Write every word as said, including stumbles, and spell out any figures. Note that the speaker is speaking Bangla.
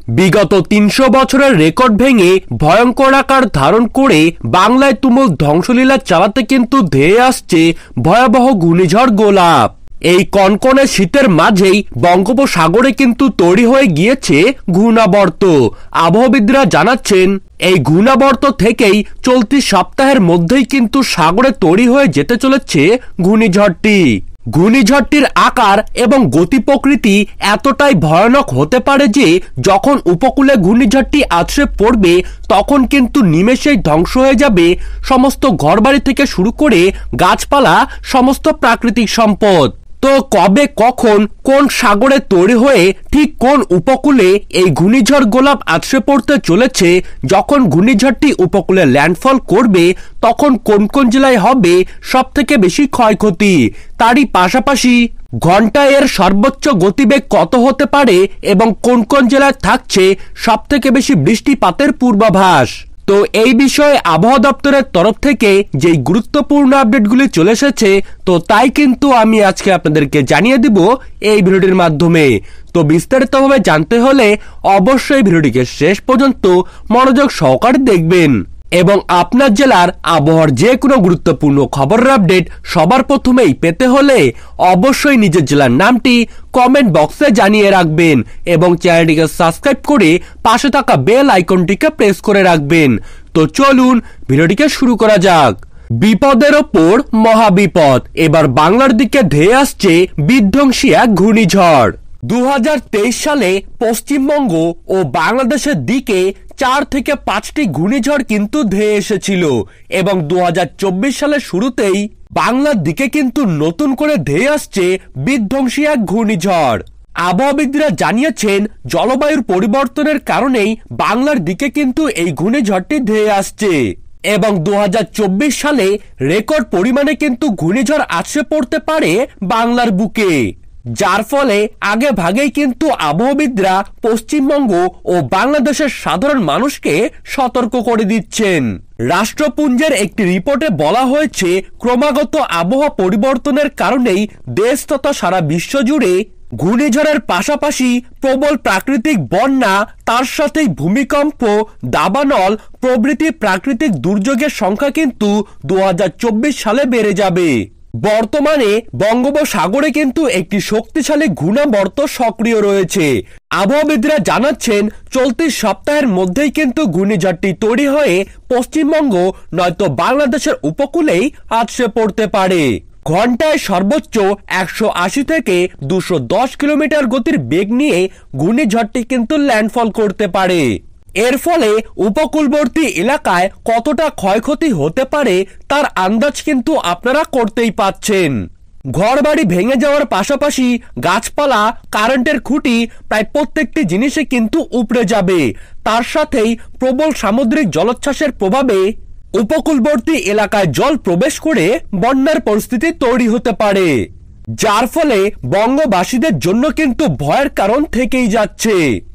বিগত তিনশো বছরের রেকর্ড ভেঙে ভয়ঙ্কর আকার ধারণ করে বাংলায় তুমুল ধ্বংসলীলা চালাতে কিন্তু ধেয়ে আসছে ভয়াবহ ঘূর্ণিঝড় গোলাপ। এই কনকনে শীতের মাঝেই বঙ্গোপসাগরে কিন্তু তৈরি হয়ে গিয়েছে ঘূর্ণাবর্ত। আবহাওয়াবিদরা জানাচ্ছেন এই ঘূর্ণাবর্ত থেকেই চলতি সপ্তাহের মধ্যেই কিন্তু সাগরে তৈরি হয়ে যেতে চলেছে ঘূর্ণিঝড়টি। ঘূর্ণিঝড়টির আকার এবং গতি প্রকৃতি এতটাই ভয়ানক হতে পারে যে যখন উপকূলে ঘূর্ণিঝড়টি আছড়ে পড়বে তখন কিন্তু নিমেষেই ধ্বংস হয়ে যাবে সমস্ত ঘরবাড়ি থেকে শুরু করে গাছপালা, সমস্ত প্রাকৃতিক সম্পদ। তো কবে, কখন, কোন সাগরে তৈরি হয়ে ঠিক কোন উপকূলে এই ঘূর্ণিঝড় গোলাপ আছড়ে পড়তে চলেছে, যখন ঘূর্ণিঝড়টি উপকূলে ল্যান্ডফল করবে তখন কোন কোন জেলায় হবে সব থেকে বেশি ক্ষয়ক্ষতি, তারই পাশাপাশি ঘন্টায় এর সর্বোচ্চ গতিবেগ কত হতে পারে এবং কোন কোন জেলায় থাকছে সব থেকে বেশি বৃষ্টিপাতের পূর্বাভাস। তো এই বিষয়ে আবহাওয়া দপ্তরের তরফ থেকে যেই গুরুত্বপূর্ণ আপডেটগুলি চলে এসেছে তো তাই কিন্তু আমি আজকে আপনাদেরকে জানিয়ে দিব এই ভিডিওটির মাধ্যমে। তো বিস্তারিতভাবে জানতে হলে অবশ্যই ভিডিওটিকে শেষ পর্যন্ত মনোযোগ সহকারে দেখবেন এবং আপনার জেলার আবহাওয়ার যে কোনো গুরুত্বপূর্ণ খবরের আপডেট সবার প্রথমেই পেতে হলে অবশ্যই নিজের জেলার নামটি কমেন্ট বক্সে জানিয়ে রাখবেন এবং চ্যানেলটিকে সাবস্ক্রাইব করে পাশে থাকা বেল আইকনটিকে প্রেস করে রাখবেন। তো চলুন ভিডিওটিকে শুরু করা যাক। বিপদের ওপর মহাবিপদ, এবার বাংলার দিকে ধেয়ে আসছে বিধ্বংসী এক ঘূর্ণিঝড়। দু হাজার তেইশ সালে পশ্চিমবঙ্গ ও বাংলাদেশের দিকে চার থেকে পাঁচটি ঘূর্ণিঝড় কিন্তু ধেয়ে এসেছিল এবং দু হাজার চব্বিশ সালের শুরুতেই বাংলার দিকে কিন্তু নতুন করে ধেয়ে আসছে বিধ্বংসী এক ঘূর্ণিঝড়। আবহাওয়াবিদরা জানিয়েছেন জলবায়ুর পরিবর্তনের কারণেই বাংলার দিকে কিন্তু এই ঘূর্ণিঝড়টি ধেয়ে আসছে এবং দু হাজার চব্বিশ সালে রেকর্ড পরিমাণে কিন্তু ঘূর্ণিঝড় আছড়ে পড়তে পারে বাংলার বুকে, যার ফলে আগে ভাগেই কিন্তু আবহাওয়াবিদরা পশ্চিমবঙ্গ ও বাংলাদেশের সাধারণ মানুষকে সতর্ক করে দিচ্ছেন। রাষ্ট্রপুঞ্জের একটি রিপোর্টে বলা হয়েছে ক্রমাগত আবহাওয়া পরিবর্তনের কারণেই দেশ তথা সারা বিশ্ব জুড়ে ঘূর্ণিঝড়ের পাশাপাশি প্রবল প্রাকৃতিক বন্যা, তার সাথেই ভূমিকম্প, দাবানল প্রভৃতি প্রাকৃতিক দুর্যোগের সংখ্যা কিন্তু দু হাজার চব্বিশ সালে বেড়ে যাবে। বর্তমানে বঙ্গোপসাগরে কিন্তু একটি শক্তিশালী ঘূর্ণাবর্ত সক্রিয় রয়েছে। আবহাওয়াবিদরা জানাচ্ছেন চলতি সপ্তাহের মধ্যেই কিন্তু ঘূর্ণিঝড়টি তৈরি হয়ে পশ্চিমবঙ্গ নয়তো বাংলাদেশের উপকূলেই আছড়ে পড়তে পারে। ঘন্টায় সর্বোচ্চ একশো আশি থেকে দুশো দশ কিলোমিটার গতির বেগ নিয়ে ঘূর্ণিঝড়টি কিন্তু ল্যান্ডফল করতে পারে। এর ফলে উপকূলবর্তী এলাকায় কতটা ক্ষয়ক্ষতি হতে পারে তার আন্দাজ কিন্তু আপনারা করতেই পাচ্ছেন। ঘরবাড়ি ভেঙে যাওয়ার পাশাপাশি গাছপালা, কারেন্টের খুঁটি প্রায় প্রত্যেকটি জিনিসে কিন্তু উপড়ে যাবে। তার সাথেই প্রবল সামুদ্রিক জলোচ্ছ্বাসের প্রভাবে উপকূলবর্তী এলাকায় জল প্রবেশ করে বন্যার পরিস্থিতি তৈরি হতে পারে, যার ফলে বঙ্গবাসীদের জন্য কিন্তু ভয়ের কারণ থেকেই যাচ্ছে।